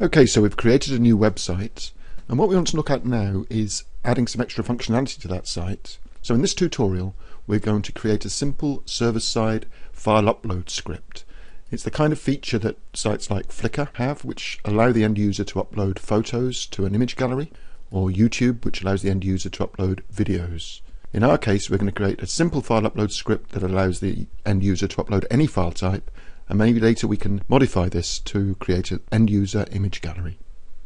Okay, so we've created a new website, and what we want to look at now is adding some extra functionality to that site. So in this tutorial we're going to create a simple server-side file upload script. It's the kind of feature that sites like Flickr have, which allow the end user to upload photos to an image gallery, or YouTube, which allows the end user to upload videos. In our case, we're going to create a simple file upload script that allows the end user to upload any file type, and maybe later we can modify this to create an end user image gallery.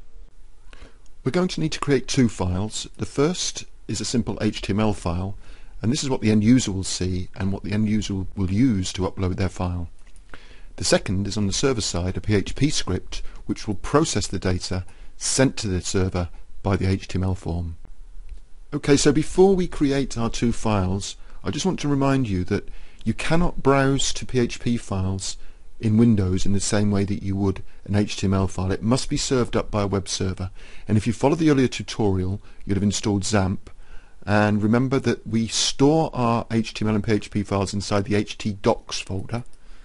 We're going to need to create two files. The first is a simple HTML file, and this is what the end user will see and what the end user will use to upload their file. The second is on the server side, a PHP script which will process the data sent to the server by the HTML form. Okay, so before we create our two files, I just want to remind you that you cannot browse to PHP files in Windows in the same way that you would an HTML file. It must be served up by a web server, and if you follow the earlier tutorial you'd have installed XAMPP, and remember that we store our HTML and PHP files inside the htdocs folder,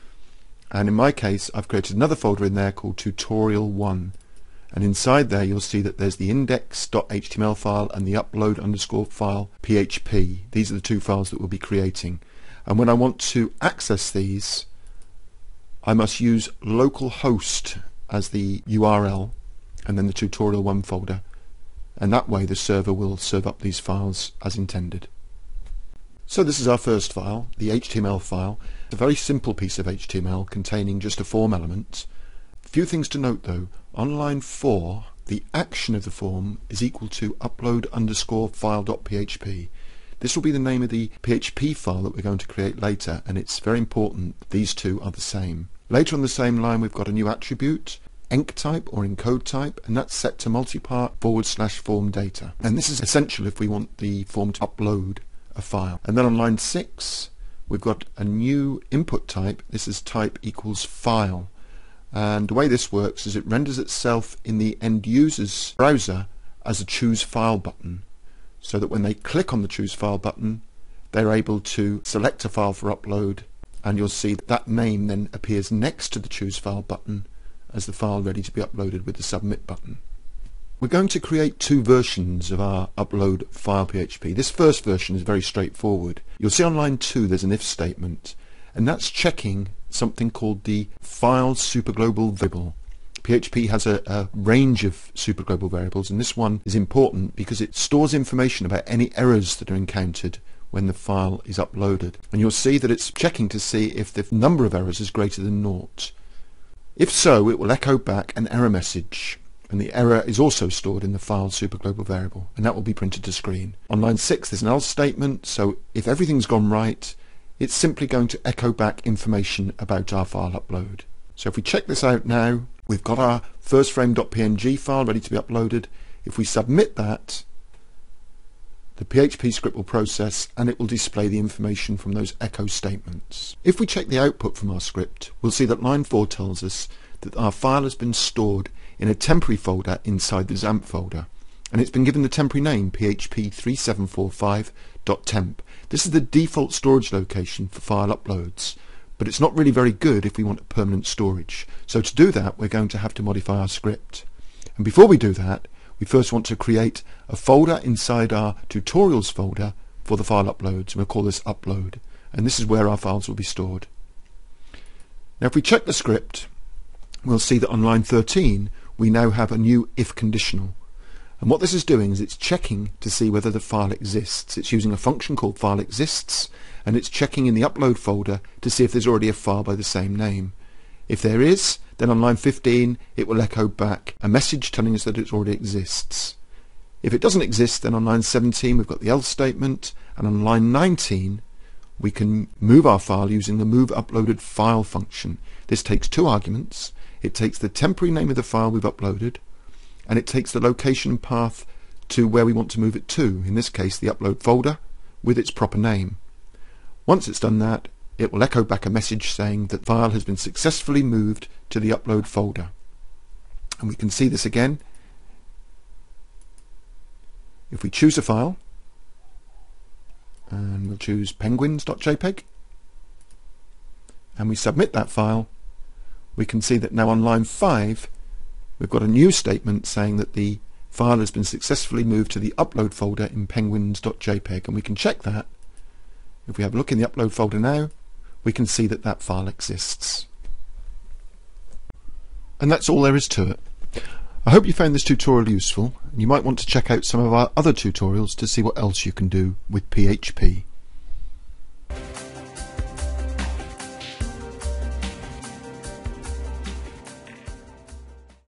and in my case I've created another folder in there called tutorial1, and inside there you'll see that there's the index.html file and the upload_file PHP. These are the two files that we'll be creating, and when I want to access these I must use localhost as the URL and then the tutorial1 folder, and that way the server will serve up these files as intended. So this is our first file, the HTML file. It's a very simple piece of HTML containing just a form element. A few things to note though. On line 4 the action of the form is equal to upload_file.php. This will be the name of the PHP file that we're going to create later, and it's very important that these two are the same. Later on the same line we've got a new attribute, enctype or encode type, and that's set to multipart /form data. And this is essential if we want the form to upload a file. And then on line 6 we've got a new input type. This is type equals file. And the way this works is it renders itself in the end user's browser as a choose file button, so that when they click on the choose file button they're able to select a file for upload, and you'll see that name then appears next to the choose file button as the file ready to be uploaded with the submit button. We're going to create two versions of our upload file PHP. This first version is very straightforward. You'll see on line 2 there's an if statement, and that's checking something called the file superglobal variable. PHP has a range of superglobal variables, and this one is important because it stores information about any errors that are encountered when the file is uploaded. And you'll see that it's checking to see if the number of errors is greater than 0. If so, it will echo back an error message, and the error is also stored in the file superglobal variable, and that will be printed to screen. On line 6 there's an else statement, so if everything's gone right it's simply going to echo back information about our file upload. So if we check this out now, we've got our firstframe.png file ready to be uploaded. If we submit that, the PHP script will process and it will display the information from those echo statements. If we check the output from our script, we'll see that line 4 tells us that our file has been stored in a temporary folder inside the XAMPP folder, and it's been given the temporary name php3745.temp. This is the default storage location for file uploads, but it's not really very good if we want permanent storage. So to do that we're going to have to modify our script. And before we do that, we first want to create a folder inside our tutorials folder for the file uploads, and we'll call this upload, and this is where our files will be stored. Now if we check the script, we'll see that on line 13 we now have a new if conditional. And what this is doing is it's checking to see whether the file exists. It's using a function called fileExists, and it's checking in the upload folder to see if there's already a file by the same name. If there is, then on line 15 it will echo back a message telling us that it already exists. If it doesn't exist, then on line 17 we've got the else statement, and on line 19 we can move our file using the moveUploadedFile function. This takes two arguments. It takes the temporary name of the file we've uploaded, and it takes the location path to where we want to move it to, in this case the upload folder with its proper name. Once it's done that, it will echo back a message saying that file has been successfully moved to the upload folder. And we can see this again if we choose a file, and we'll choose penguins.jpg, and we submit that file. We can see that now on line 5 we've got a new statement saying that the file has been successfully moved to the upload folder in penguins.jpg, and we can check that. If we have a look in the upload folder now, we can see that that file exists. And that's all there is to it. I hope you found this tutorial useful, and you might want to check out some of our other tutorials to see what else you can do with PHP.